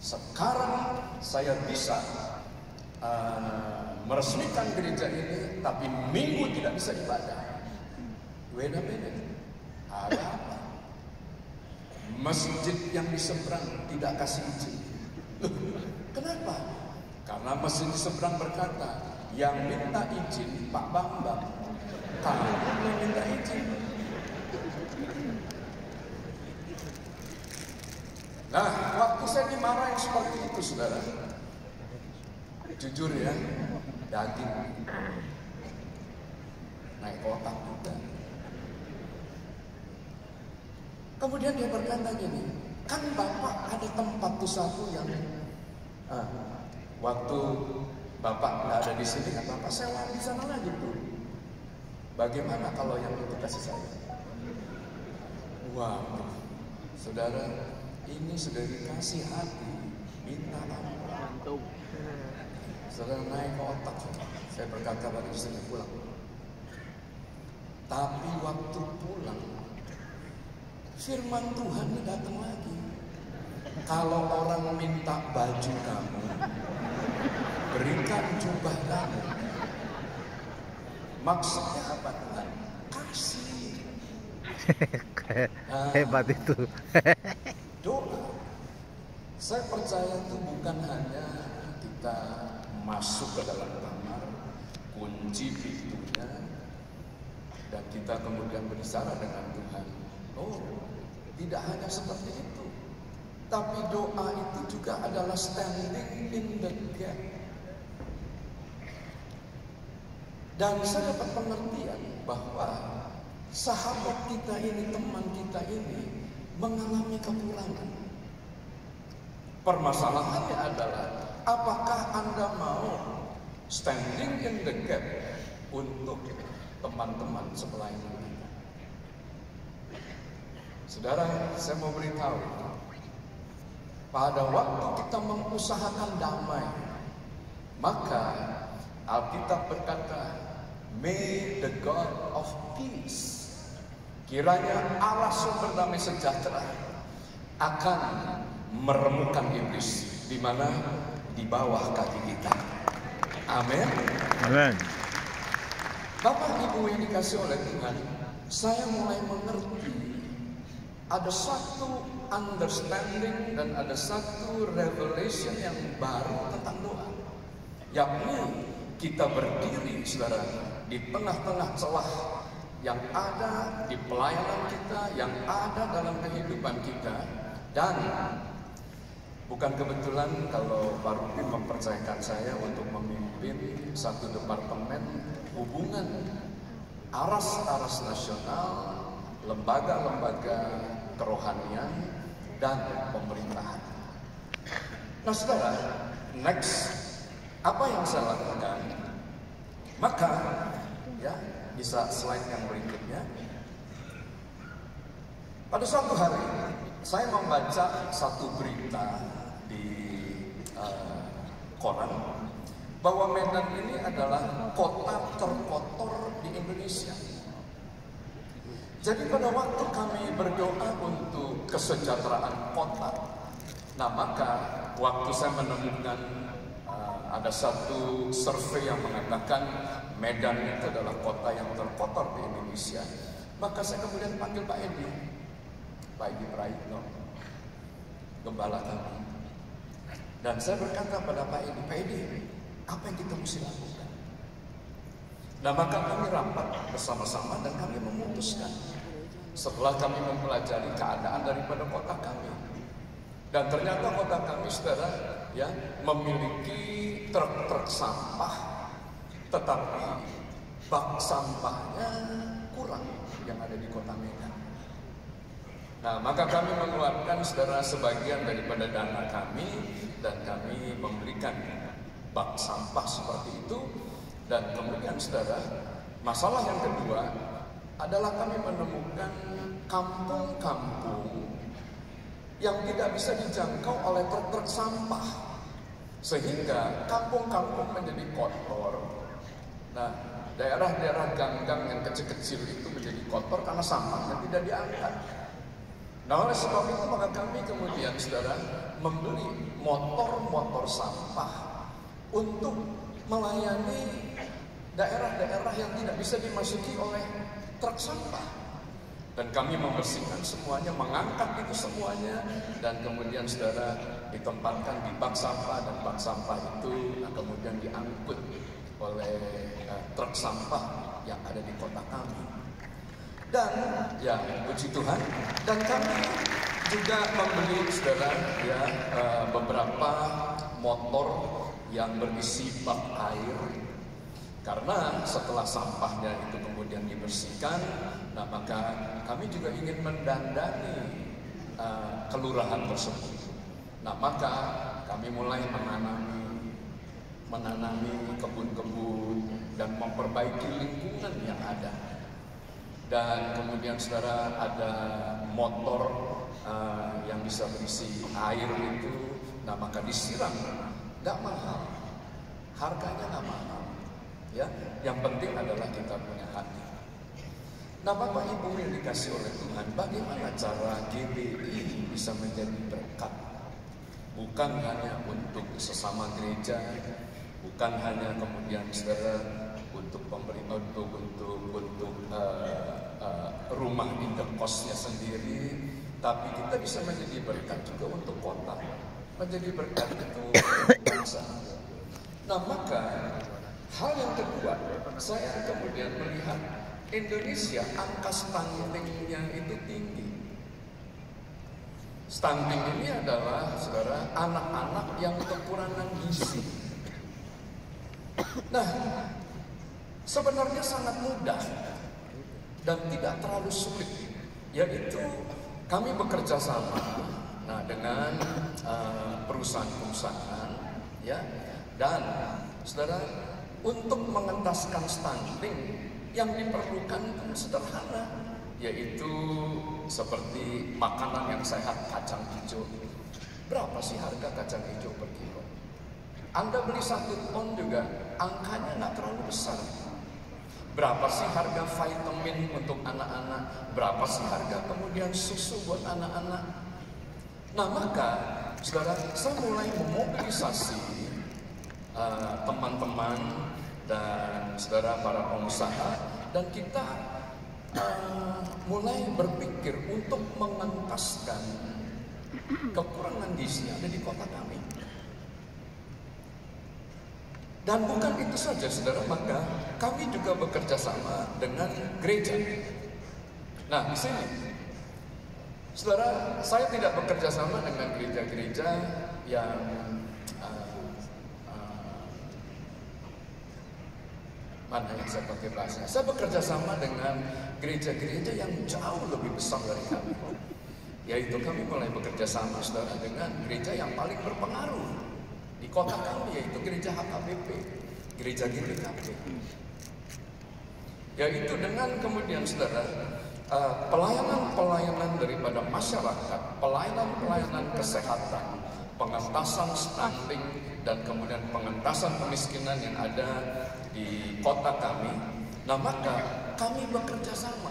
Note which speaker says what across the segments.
Speaker 1: Sekarang saya bisa meresmikan gereja ini, tapi minggu tidak bisa ibadah. Wait a minute, ada apa? Masjid yang di seberang tidak kasih izin. Kenapa? Karena masjid di seberang berkata, yang minta izin Pak Bambang, kamu yang minta izin. Nah, waktu saya dimarahin seperti itu, saudara, jujur ya, daging naik otak juga. Kemudian dia berkata gini, kan Bapak ada tempat tuh satu yang waktu Bapak nggak ada di sini, kan Bapak sewa di sana lagi tuh. Bagaimana kalau yang itu kasih saya? Wah, saudara, ini sudah dikasih hati, minta ampun. Saudara naik ke otak. Saya berkata pada istri pulang. Tapi waktu pulang, firman Tuhan ini datang lagi. Kalau orang minta baju kamu, berikan jubah kamu. Maksudnya apa Tuhan? Kasih.
Speaker 2: Hebat itu.
Speaker 1: Doa. Saya percaya itu bukan hanya kita masuk ke dalam kamar, kunci pintunya, dan kita kemudian berbicara dengan Tuhan. Oh, tidak hanya seperti itu. Tapi doa itu juga adalah standing in the gap. Dan saya dapat pengertian bahwa sahabat kita ini, teman kita ini mengalami kekurangan. Permasalahannya adalah, apakah Anda mau standing in the gap untuk teman-teman sebelah kita? Saudara, saya mau beritahu, pada waktu kita mengusahakan damai, maka Alkitab berkata, May the God of peace, kiranya Allah sumber damai sejahtera akan meremukkan iblis di mana? Di bawah kaki kita. Amin.
Speaker 2: Amin.
Speaker 1: Bapak Ibu yang dikasih oleh Tuhan, saya mulai mengerti ada satu understanding dan ada satu revelation yang baru tentang doa, yakni kita berdiri, saudara, di tengah-tengah celah yang ada di pelayanan kita, yang ada dalam kehidupan kita. Dan bukan kebetulan kalau Pak Rupin mempercayakan saya untuk memimpin satu departemen hubungan aras-aras nasional, lembaga-lembaga kerohanian, dan pemerintahan. Nah saudara, next, apa yang saya lakukan? Maka, ya, bisa slide yang berikutnya. Pada suatu hari, saya membaca satu berita di koran bahwa Medan ini adalah kota terkotor di Indonesia. Jadi pada waktu kami berdoa untuk kesejahteraan kota, nah maka waktu saya menemukan ada satu survei yang mengatakan Medan itu adalah kota yang terkotor di Indonesia, maka saya kemudian panggil Pak Edi Praitno, gembala kami, dan saya berkata pada Pak Edi, apa yang kita mesti lakukan? Nah maka kami rapat bersama-sama dan kami memutuskan, setelah kami mempelajari keadaan daripada kota kami, dan ternyata kota kami, saudara, ya, memiliki truk-truk sampah, tetapi bak sampahnya kurang yang ada di kota Medan. Nah, maka kami mengeluarkan, saudara, sebagian daripada dana kami, dan kami memberikan bak sampah seperti itu. Dan kemudian, saudara, masalah yang kedua adalah kami menemukan kampung-kampung yang tidak bisa dijangkau oleh truk-truk sampah, sehingga kampung-kampung menjadi kotor. Nah, daerah-daerah gang-gang yang kecil-kecil itu menjadi kotor karena sampahnya tidak diangkat. Nah, oleh sebab itu maka kami kemudian saudara membeli motor-motor sampah untuk melayani daerah-daerah yang tidak bisa dimasuki oleh truk sampah. Dan kami membersihkan semuanya, mengangkat itu semuanya, dan kemudian saudara ditempatkan di bak sampah, dan bak sampah itu kemudian diangkut oleh truk sampah yang ada di kota kami. Dan ya puji Tuhan, dan kami juga membeli saudara ya beberapa motor yang berisi bak air. Karena setelah sampahnya itu kemudian dibersihkan, nah maka kami juga ingin mendandani kelurahan tersebut. Nah maka kami mulai menanami kebun-kebun dan memperbaiki lingkungan yang ada. Dan kemudian saudara ada motor yang bisa berisi air itu, nah maka disiram, nggak mahal, harganya nggak mahal. Ya, yang penting adalah kita punya hati. Nah, Bapak Ibu yang dikasih oleh Tuhan, bagaimana cara GBI bisa menjadi berkat? Bukan hanya untuk sesama gereja, bukan hanya kemudian saudara untuk pemerintah, untuk rumah indekosnya sendiri, tapi kita bisa menjadi berkat juga untuk kota, menjadi berkat untuk bangsa. Nah, maka hal yang kedua, saya kemudian melihat Indonesia angka stuntingnya itu tinggi. Stunting ini adalah saudara anak-anak yang kekurangan gizi. Nah, sebenarnya sangat mudah dan tidak terlalu sulit, yaitu kami bekerja sama dengan perusahaan-perusahaan, ya, dan saudara untuk mengentaskan stunting yang diperlukan sederhana, yaitu seperti makanan yang sehat, kacang hijau. Berapa sih harga kacang hijau per kilo? Anda beli 1 ton juga angkanya nggak terlalu besar. Berapa sih harga vitamin untuk anak-anak? Berapa sih harga kemudian susu buat anak-anak? Nah maka saudara, saya mulai memobilisasi teman-teman dan saudara para pengusaha, dan kita mulai berpikir untuk mengentaskan kekurangan gizi yang ada di kota kami. Dan bukan itu saja saudara, maka kami juga bekerja sama dengan gereja. Nah di sini saudara, saya tidak bekerja sama dengan gereja-gereja yang mana yang saya pakai bahasa. Saya bekerja sama dengan gereja-gereja yang jauh lebih besar dari kami. Yaitu kami mulai bekerja sama saudara dengan gereja yang paling berpengaruh di kota kami, yaitu gereja HKBP, gereja GPKP. Yaitu dengan kemudian saudara pelayanan-pelayanan daripada masyarakat, pelayanan-pelayanan kesehatan, pengentasan stunting, dan kemudian pengentasan kemiskinan yang ada di kota kami. Nah maka kami bekerja sama.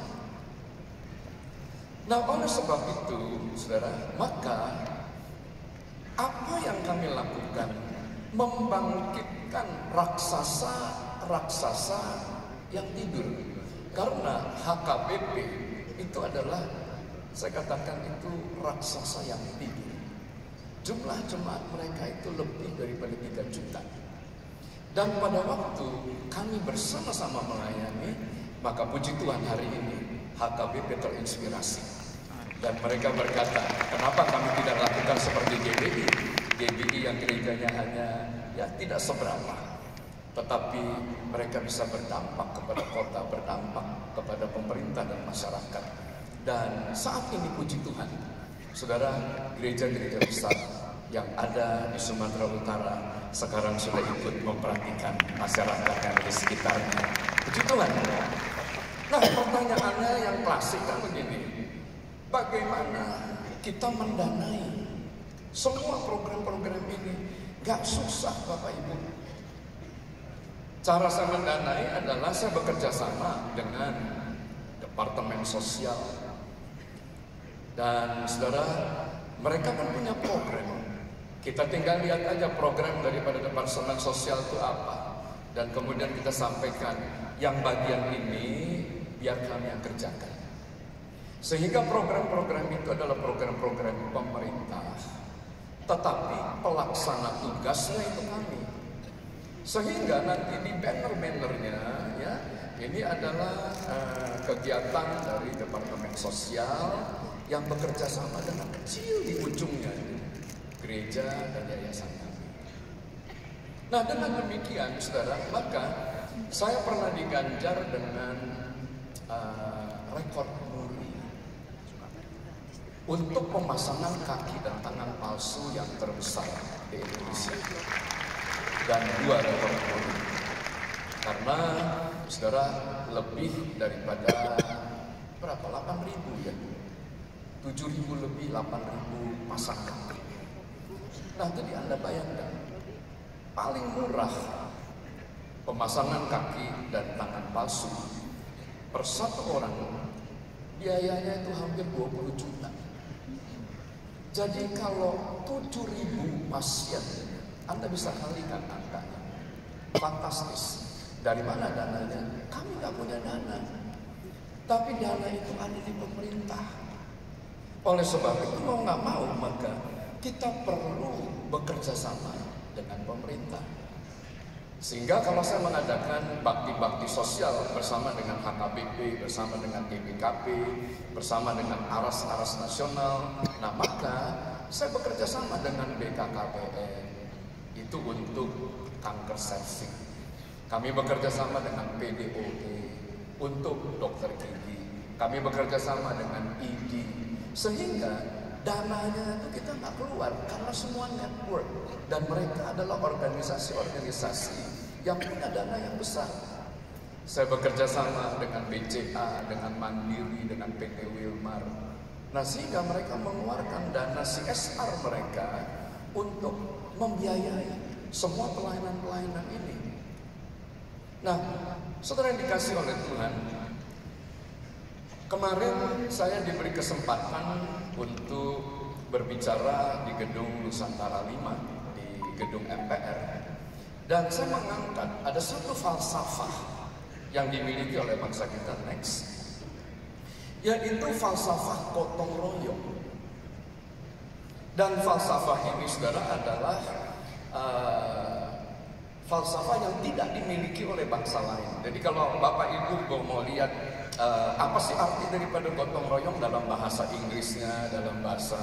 Speaker 1: Nah oleh sebab itu saudara, maka apa yang kami lakukan? Membangkitkan raksasa-raksasa yang tidur. Karena HKBP itu adalah, saya katakan itu raksasa yang tidur. Jumlah jemaat mereka itu lebih daripada 3 juta. Dan pada waktu kami bersama-sama melayani, maka puji Tuhan hari ini HKBP terinspirasi. Dan mereka berkata, kenapa kami tidak lakukan seperti GBI? GBI yang gerejanya hanya ya tidak seberapa, tetapi mereka bisa berdampak kepada kota, berdampak kepada pemerintah dan masyarakat. Dan saat ini puji Tuhan, saudara, gereja-gereja besar yang ada di Sumatera Utara sekarang sudah ikut memperhatikan masyarakat yang di sekitarnya. Puji Tuhan. Nah, pertanyaannya yang klasik kan begini, bagaimana kita mendanai semua program-program ini? Gak susah Bapak Ibu. Cara saya mendanai adalah saya bekerja sama dengan Departemen Sosial, Dan saudara, mereka kan punya program. Kita tinggal lihat aja program daripada Departemen Sosial itu apa. Dan kemudian kita sampaikan, yang bagian ini biar kami yang kerjakan. Sehingga program-program itu adalah program-program pemerintah. Tetapi pelaksana tugasnya itu kami. Sehingga nanti di banner-bannernya ya, ini adalah kegiatan dari Departemen Sosial yang bekerja sama dengan kecil di ujungnya, gereja dan yayasan kami. Nah, dengan demikian saudara, maka saya pernah diganjar dengan rekor muri untuk pemasangan kaki dan tangan palsu yang terbesar di Indonesia, dan 2 rekor muri. Karena saudara, lebih daripada berapa? 8.000 ya, 7.000 lebih, 8.000 pasang kaki. Nah, jadi Anda bayangkan, paling murah pemasangan kaki dan tangan palsu per satu orang, biayanya itu hampir 20 juta. Jadi kalau 7.000 pasien, Anda bisa kalikan angkanya. Fantastis. Dari mana dananya? Kami nggak punya dana, tapi dana itu ada di pemerintah. Oleh sebab itu mau nggak mau, maka kita perlu bekerja sama dengan pemerintah. Sehingga kalau saya mengadakan bakti-bakti sosial bersama dengan HKBP, bersama dengan GBKP, bersama dengan aras-aras nasional, nah maka saya bekerja sama dengan BKKBN, itu untuk kanker serviks. Kami bekerja sama dengan PDOE untuk dokter gigi. Kami bekerja sama dengan ID. Sehingga dananya itu kita nggak keluar karena semua network, dan mereka adalah organisasi-organisasi yang punya dana yang besar. Saya bekerja sama dengan BCA, dengan Mandiri, dengan PT Wilmar. Nah, sehingga mereka mengeluarkan dana CSR mereka untuk membiayai semua pelayanan-pelayanan ini. Nah, saudara yang dikasih oleh Tuhan, kemarin saya diberi kesempatan untuk berbicara di gedung Nusantara 5, di gedung MPR. Dan saya mengangkat ada satu falsafah yang dimiliki oleh bangsa kita next, yaitu falsafah gotong royong. Dan falsafah ini saudara adalah falsafah yang tidak dimiliki oleh bangsa lain. Jadi kalau Bapak Ibu mau lihat apa sih arti daripada gotong royong dalam bahasa Inggrisnya, dalam bahasa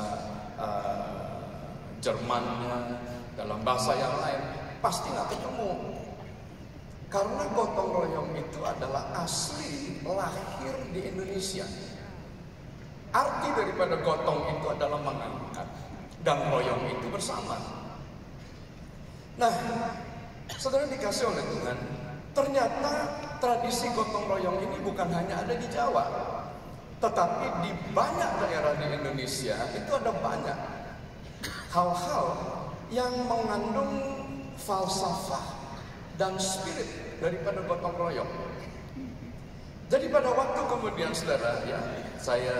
Speaker 1: Jermannya, dalam bahasa yang lain, pasti nggak ketemu. Karena gotong royong itu adalah asli lahir di Indonesia. Arti daripada gotong itu adalah mengangkat, dan royong itu bersama. Nah, saudara dikasih oleh Tuhan, ternyata tradisi gotong royong ini bukan hanya ada di Jawa, tetapi di banyak daerah di Indonesia itu ada banyak hal-hal yang mengandung falsafah dan spirit daripada gotong royong. Jadi pada waktu kemudian saudara ya, saya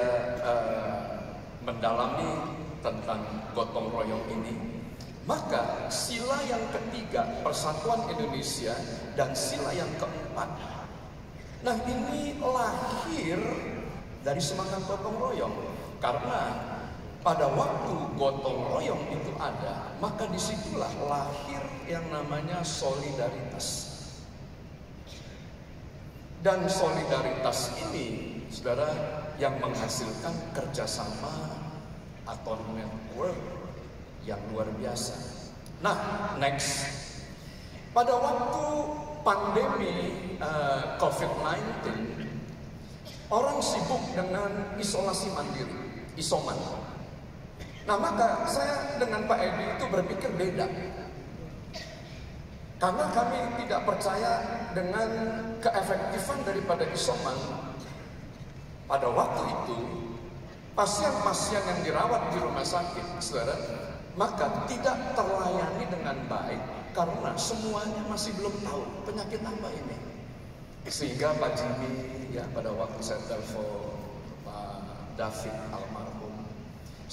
Speaker 1: mendalami tentang gotong royong ini, maka sila yang ketiga Persatuan Indonesia dan sila yang keempat, nah ini lahir dari semangat gotong royong. Karena pada waktu gotong royong itu ada, maka disitulah lahir yang namanya solidaritas. Dan solidaritas ini, saudara, yang menghasilkan kerjasama atau network yang luar biasa. Nah, next, pada waktu pandemi COVID-19, orang sibuk dengan isolasi mandiri, isoman. Nah, maka saya dengan Pak Edi itu berpikir beda. Karena kami tidak percaya dengan keefektifan daripada isoman. Pada waktu itu, pasien-pasien yang dirawat di rumah sakit, saudara, maka tidak terlayani dengan baik karena semuanya masih belum tahu penyakit apa ini. Sehingga Pak Jimmy, ya pada waktu saya telepon Pak David almarhum,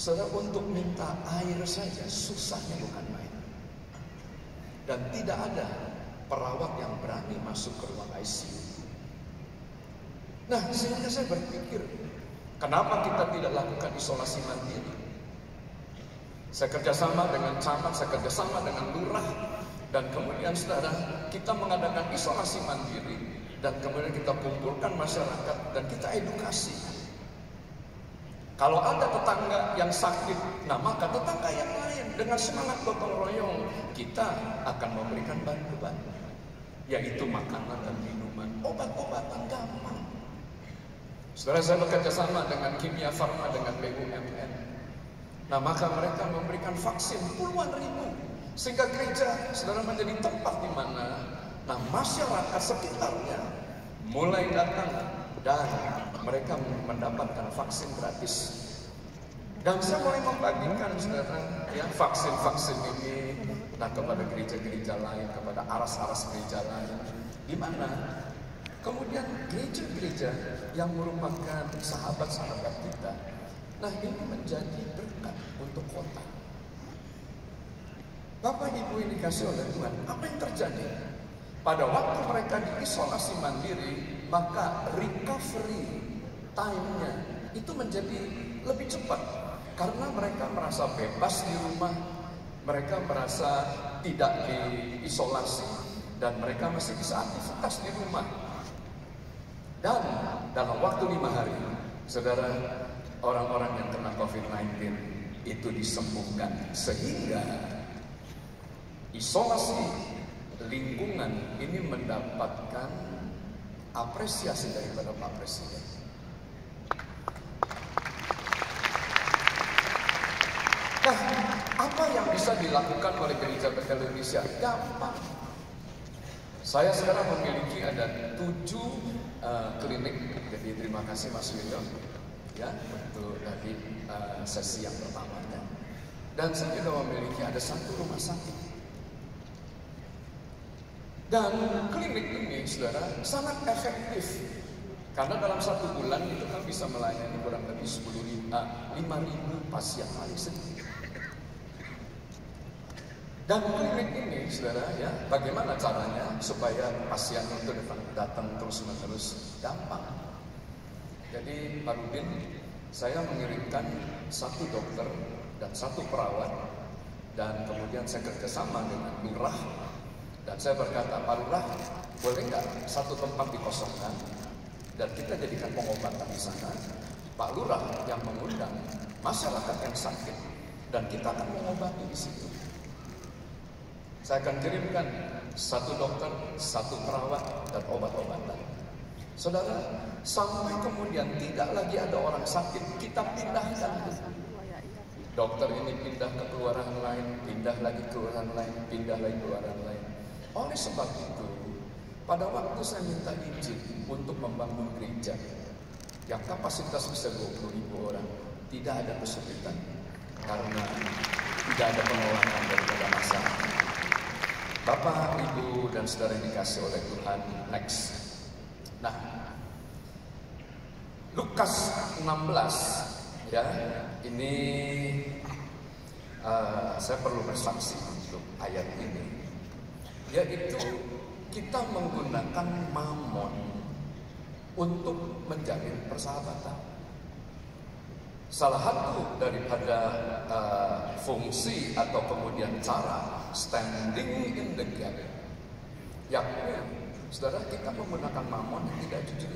Speaker 1: Saudara, untuk minta air saja susahnya bukan main. Dan tidak ada perawat yang berani masuk ke ruang ICU. Nah, sehingga saya berpikir, kenapa kita tidak lakukan isolasi mandiri? Saya kerjasama dengan camat, saya kerjasama dengan lurah, dan kemudian saudara, kita mengadakan isolasi mandiri, dan kemudian kita kumpulkan masyarakat, dan kita edukasi. Kalau ada tetangga yang sakit, nah maka tetangga yang lain dengan semangat gotong royong, kita akan memberikan bantuan, yaitu makanan dan minuman, obat-obatan gampang. Saudara, saya bekerja sama dengan Kimia Farma, dengan BUMN. Nah, maka mereka memberikan vaksin puluhan ribu, sehingga gereja, saudara, menjadi tempat di mana masyarakat sekitarnya mulai datang dan mereka mendapatkan vaksin gratis. Dan saya mulai membagikan, saudara, ya, vaksin-vaksin ini kepada gereja-gereja lain, kepada aras-aras gereja lain, di mana kemudian gereja-gereja yang merupakan sahabat-sahabat kita, nah ini menjadi berkat untuk kota. Bapak Ibu yang dikasih oleh Tuhan, apa yang terjadi? Pada waktu mereka diisolasi mandiri, maka recovery time-nya itu menjadi lebih cepat. Karena mereka merasa bebas di rumah, mereka merasa tidak diisolasi, dan mereka masih bisa aktivitas di rumah. Dan dalam waktu 5 hari, saudara, orang-orang yang kena COVID-19 itu disembuhkan. Sehingga isolasi lingkungan ini mendapatkan apresiasi daripada Pak Presiden. Nah, apa yang bisa dilakukan oleh Gereja Betel Indonesia? Gampang. Saya sekarang memiliki ada 7 klinik. Jadi terima kasih Mas William, ya, untuk tadi sesi yang pertamanya. Dan saya juga memiliki ada 1 rumah sakit. Dan klinik ini, saudara, sangat efektif. Karena dalam 1 bulan itu kan bisa melayani kurang lebih 5.000 pasien hari Senin. Dan klinik ini, saudara, ya, bagaimana caranya supaya pasien itu datang terus-menerus? Gampang. Jadi Pak Rudin, saya mengirimkan 1 dokter dan 1 perawat, dan kemudian saya kerjasama dengan lurah, dan saya berkata, Pak Lurah, boleh nggak 1 tempat dikosongkan dan kita jadikan pengobatan di sana? Pak Lurah yang mengundang masyarakat yang sakit, dan kita akan mengobati di situ. Saya akan kirimkan 1 dokter, 1 perawat, dan obat-obatan. Saudara, sampai kemudian tidak lagi ada orang sakit, kita pindahkan. Dokter ini pindah ke kelurahan lain, pindah lagi ke kelurahan lain, pindah lagi ke kelurahan lain. Oleh sebab itu, pada waktu saya minta izin untuk membangun gereja yang kapasitas bisa 20.000 orang, tidak ada kesulitan karena tidak ada penolakan daripada masyarakat. Bapak, Ibu, dan saudara yang dikasih oleh Tuhan, next. Nah, Lukas 16, ya, ini saya perlu bersaksi untuk ayat ini, yaitu kita menggunakan mamon untuk menjalin persahabatan. Salah satu daripada fungsi atau kemudian cara standing in the gap, yakni, saudara, kita menggunakan mamon yang tidak jujur.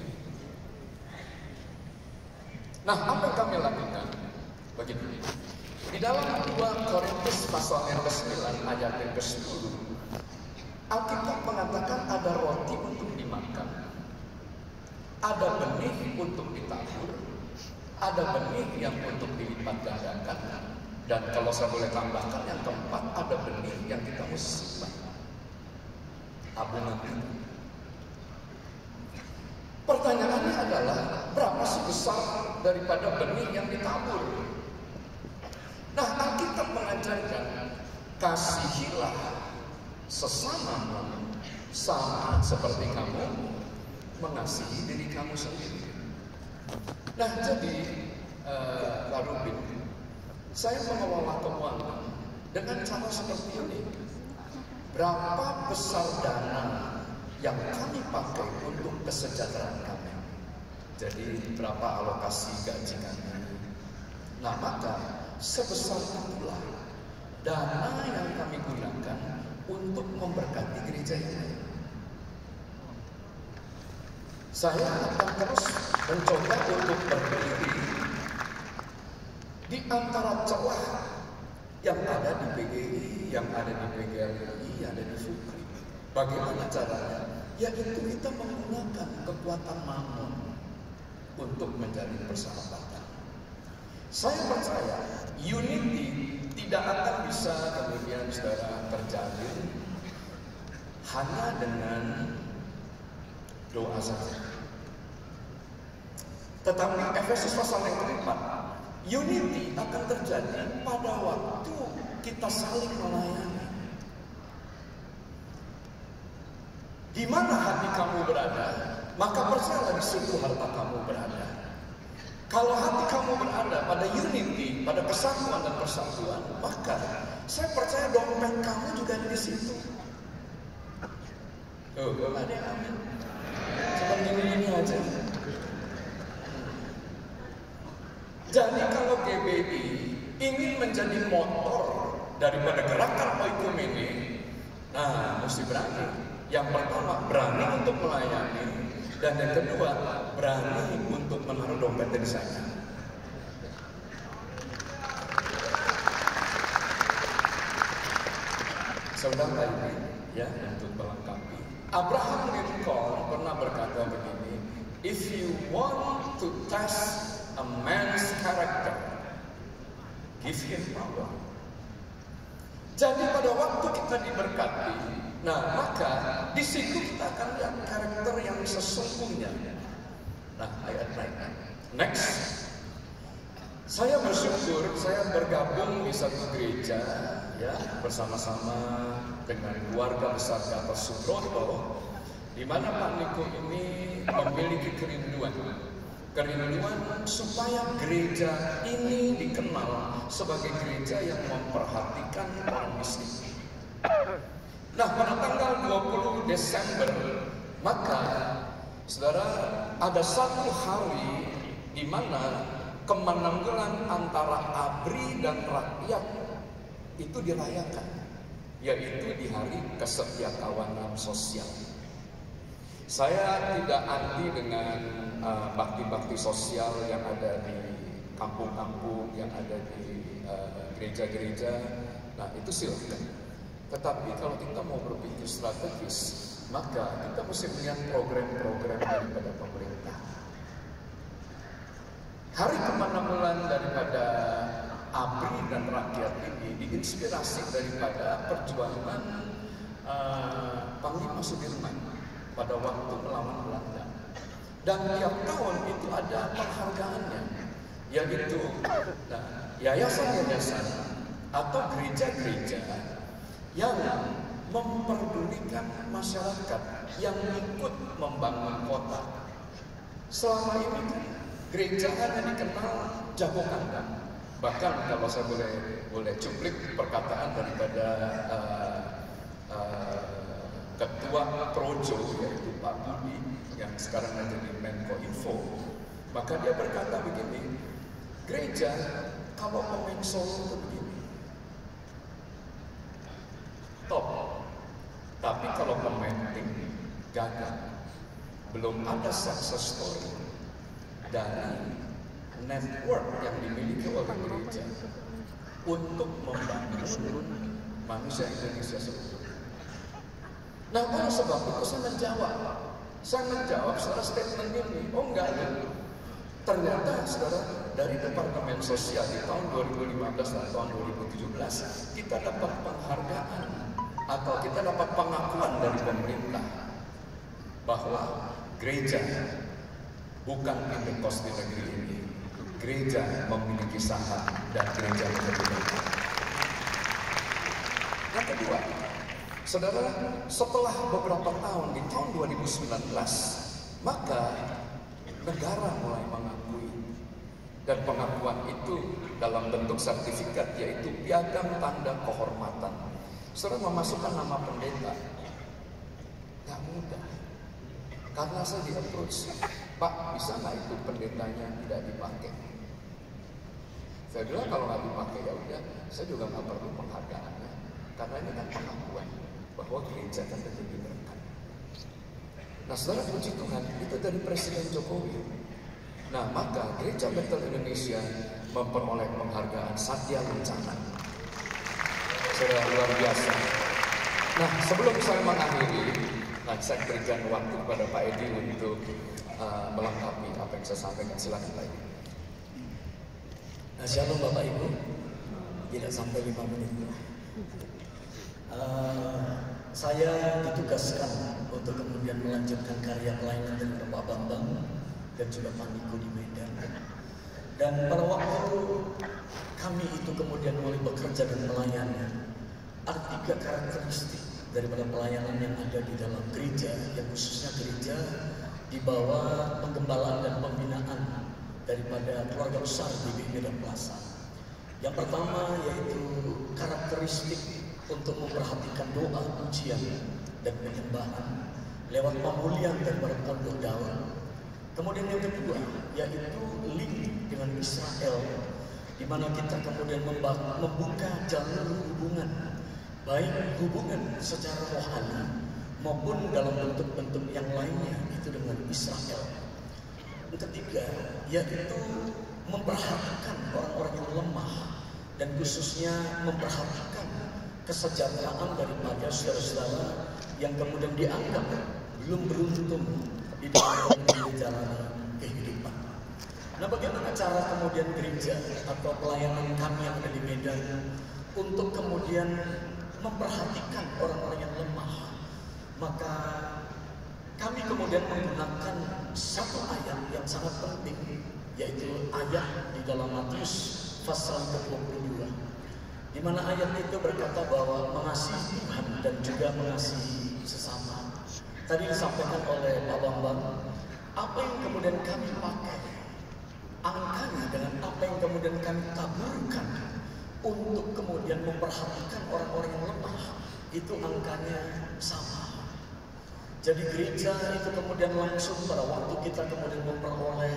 Speaker 1: Nah, apa yang kami lakukan? Begini, di dalam 2 Korintus pasal yang ke-9 ayat yang ke-10, Alkitab mengatakan ada roti untuk dimakan, ada benih untuk ditabur, ada benih yang untuk dilipat gandakan, dan kalau saya boleh tambahkan yang keempat, ada benih yang kita mesti simpan, tabungan itu. Pertanyaannya adalah, berapa sih besar daripada benih yang ditabur? Nah, Alkitab mengajarkan, kasihilah sesamamu sama seperti kamu mengasihi diri kamu sendiri. Nah, jadi Pak Rubin, Saya mengelola keuangan dengan cara seperti ini. Berapa besar dana yang kami pakai untuk kesejahteraan kami? Jadi berapa alokasi gaji kami? Nah, maka sebesar itulah dana yang kami gunakan untuk memberkati gereja ini. Saya akan terus mencoba untuk berdiri di antara celah yang ada di PGI, yang ada di PGRI, ada di Sukri. Bagaimana caranya? Yaitu kita menggunakan kekuatan Mammon untuk menjadi persahabatan. Saya percaya unity tidak akan bisa kemudian saudara terjalin hanya dengan doa saja. Tetapi Efesus pasal yang keempat, unity akan terjadi pada waktu kita saling melayani. Di mana hati kamu berada, maka percayalah di situ harta kamu berada. Kalau hati kamu berada pada unity, pada kesatuan dan persatuan, maka saya percaya dompet kamu juga ada di situ. Oh, ada yang amin. Cuma gini-gini aja. Jadi kalau GBI ingin menjadi motor daripada gerakan oikumene, nah mesti berani. Yang pertama berani untuk melayani, dan yang kedua berani untuk menaruh dompet di sana. Saudara ini ya, untuk melengkapi, Abraham Lincoln pernah berkata begini, if you want to test a man's character, give him power. Jadi pada waktu kita diberkati, nah maka di situ kita akan lihat karakter yang sesungguhnya. Nah, ayat next. Saya bersyukur saya bergabung di satu gereja ya, bersama-sama dengan keluarga besar Gatot Subroto, di mana Pak Niko ini memiliki kerinduan supaya gereja ini dikenal sebagai gereja yang memperhatikan orang miskin. Nah, pada tanggal 20 Desember, maka saudara, ada satu hari di mana kemenangan antara ABRI dan rakyat itu dirayakan, yaitu di hari Kesetiakawanan Sosial. Saya tidak anti dengan bakti-bakti sosial yang ada di kampung-kampung, yang ada di gereja-gereja. Nah, itu silakan. Tetapi kalau kita mau berpikir strategis, maka kita mesti melihat program-program daripada pemerintah. Hari kemenangan daripada ABRI dan rakyat ini diinspirasi daripada perjuangan Panglima Sudirman pada waktu melawan Belanda. Dan tiap tahun itu ada penghargaannya, yaitu yayasan-yayasan atau gereja-gereja yang memperdulikan masyarakat yang ikut membangun kota. Selama ini gereja hanya dikenal jago kandang. Bahkan kalau saya boleh cuplik perkataan daripada Ketua Projo, yaitu Pak Budi yang sekarang menjadi Menko Info, maka dia berkata begini, gereja kalau pemain solo itu begini, top, tapi kalau pemain tim gagal. Belum ada success story dari network yang dimiliki oleh gereja untuk membangun manusia Indonesia seutuhnya. Nah, pada sebab itu saya menjawab secara statement ini. Oh enggak, ternyata saudara, dari Departemen Sosial di tahun 2015 dan tahun 2017 kita dapat penghargaan atau kita dapat pengakuan dari pemerintah bahwa gereja bukan indekos di negeri ini. Gereja memiliki saham dan gereja memiliki. Yang kedua, saudara, setelah beberapa tahun, di tahun 2019, maka negara mulai mengakui Dan pengakuan itu dalam bentuk sertifikat, yaitu piagam tanda kehormatan. Saudara memasukkan nama pendeta, nggak mudah. Karena saya di-approach, Pak, bisa nggak itu pendetanya tidak dipakai? Saya bilang kalau nggak dipakai ya udah, saya juga nggak perlu penghargaannya. Karena ini kan pengakuan bahwa gereja kan menjadi berkat. Nah, saudara, puji Tuhan, itu dari Presiden Jokowi. Nah, maka Gereja Bethel Indonesia memperoleh penghargaan Satya Lencana. Sudah luar biasa. Nah, sebelum saya mengakhiri, saya berikan waktu kepada Pak Edi untuk melengkapi apa yang saya sampaikan. Silakan Pak Edi.
Speaker 2: Nah, shalom Bapak Ibu. Tidak sampai 5 menit. Saya ditugaskan untuk kemudian melanjutkan karya pelayanan dari Bapak Bambang dan juga Pak Niko di Medan. Dan pada waktu kami itu kemudian mulai bekerja dan melayani, ada 3 karakteristik daripada pelayanan yang ada di dalam gereja, yang khususnya gereja di bawah penggembalaan dan pembinaan daripada keluarga besar di Medan Plaza. Yang pertama yaitu karakteristik untuk memperhatikan doa, pujian, dan penyembahan lewat pemulihan daripada pondok dakwah. Kemudian yang kedua yaitu link dengan Israel, di mana kita kemudian membuka jalur hubungan, baik hubungan secara rohani maupun dalam bentuk-bentuk yang lainnya itu dengan Israel. Yang ketiga yaitu memperhatikan orang-orang yang lemah dan khususnya memperhatikan kesejahteraan daripada saudara-saudara yang kemudian dianggap belum beruntung di dalam menjalani kehidupan. Nah, bagaimana cara kemudian gereja atau pelayanan kami yang ada di Medan untuk kemudian memperhatikan orang-orang yang lemah? Maka kami kemudian menggunakan satu ayat yang sangat penting, yaitu ayat di dalam Matius pasal ke-22, di mana ayat itu berkata bahwa mengasihi Tuhan dan juga mengasihi sesama. Tadi disampaikan oleh Pak Bambang, apa yang kemudian kami pakai angkanya dengan apa yang kemudian kami taburkan untuk kemudian memperhatikan orang-orang yang lemah, itu angkanya sama. Jadi gereja itu kemudian langsung pada waktu kita kemudian memperoleh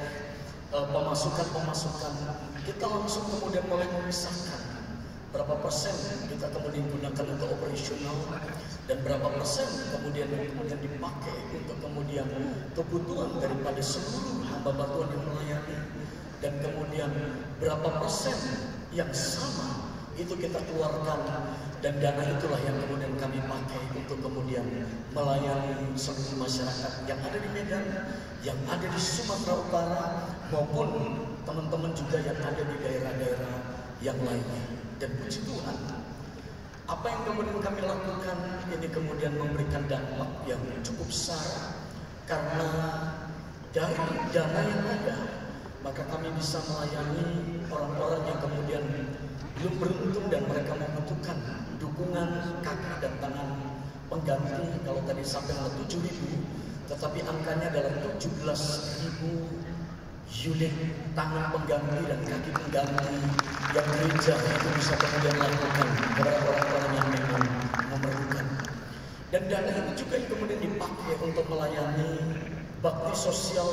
Speaker 2: pemasukan, kita langsung kemudian mulai memisahkan berapa persen kita kemudian gunakan untuk operasional dan berapa persen kemudian dipakai untuk kemudian kebutuhan daripada seluruh hamba Tuhan yang melayani, dan kemudian berapa persen yang sama itu kita keluarkan, dan dana itulah yang kemudian kami pakai untuk kemudian melayani seluruh masyarakat yang ada di Medan, yang ada di Sumatera Utara maupun teman-teman juga yang ada di daerah-daerah yang lainnya. Dan puji Tuhan, apa yang kemudian kami lakukan ini kemudian memberikan dampak yang cukup besar, karena dari dana yang ada maka kami bisa melayani orang-orang yang kemudian belum beruntung dan mereka membutuhkan dukungan kaki dan tangan pengganti. Kalau tadi sampai 7.000, tetapi angkanya adalah 17.000 unit tangan pengganti dan kaki pengganti yang gereja itu bisa kemudian lakukan kepada orang-orang yang memang memerlukan. Dan dana itu juga yang kemudian dipakai untuk melayani bakti sosial,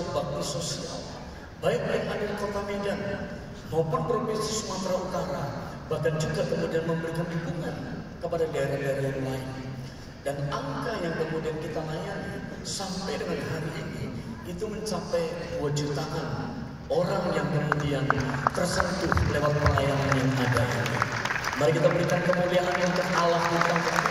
Speaker 2: baik yang ada di Kota Medan maupun Provinsi Sumatera Utara, bahkan juga kemudian memberikan dukungan kepada daerah-daerah yang lain. Dan angka yang kemudian kita layani sampai dengan hari ini itu mencapai 2 jutaan orang yang kemudian tersentuh lewat pelayanan yang ada. Mari kita berikan kemuliaan untuk Allah kita.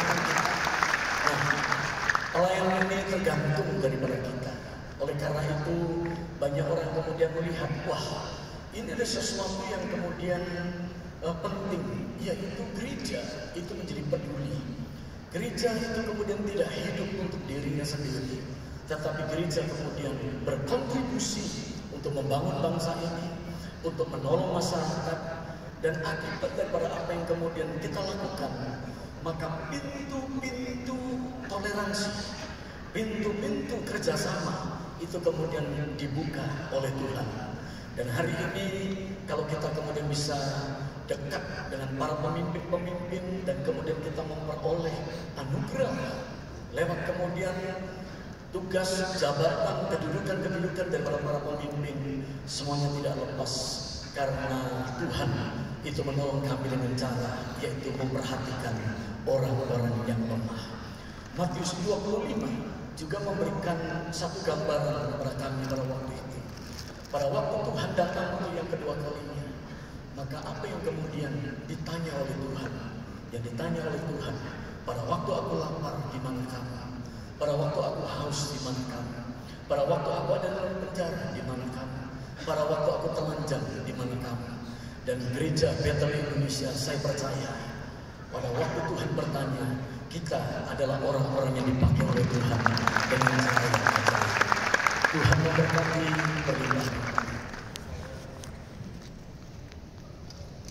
Speaker 2: Nah, pelayanan ini tergantung daripada kita. Oleh karena itu banyak orang kemudian melihat, wah, ini ada sesuatu yang kemudian penting, yaitu gereja itu menjadi peduli. Gereja itu kemudian tidak hidup untuk dirinya sendiri, tetapi gereja kemudian berkontribusi untuk membangun bangsa ini, untuk menolong masyarakat. Dan akibat daripada apa yang kemudian kita lakukan, maka pintu-pintu toleransi, pintu-pintu kerjasama itu kemudian dibuka oleh Tuhan. Dan hari ini kalau kita kemudian bisa dekat dengan para pemimpin-pemimpin dan kemudian kita memperoleh anugerah lewat kemudian tugas, jabatan, kedudukan dari para pemimpin, semuanya tidak lepas karena Tuhan itu menolong kami dengan cara yaitu memperhatikan orang-orang yang lemah. Matius 25 juga memberikan satu gambaran kepada kami pada waktu itu. Pada waktu Tuhan datang untuk yang kedua kalinya, maka apa yang kemudian ditanya oleh Tuhan? Yang ditanya oleh Tuhan, pada waktu aku lapar, di mana kamu? Pada waktu aku haus, di mana kamu? Pada waktu aku ada dalam penjara, di mana kamu? Pada waktu aku telanjang, di mana kamu? Dan gereja Betel Indonesia, saya percaya pada waktu Tuhan bertanya, kita adalah orang-orang yang dipakai oleh Tuhan dengan cara yang terbaik. Tuhan memberkati, berlimpah.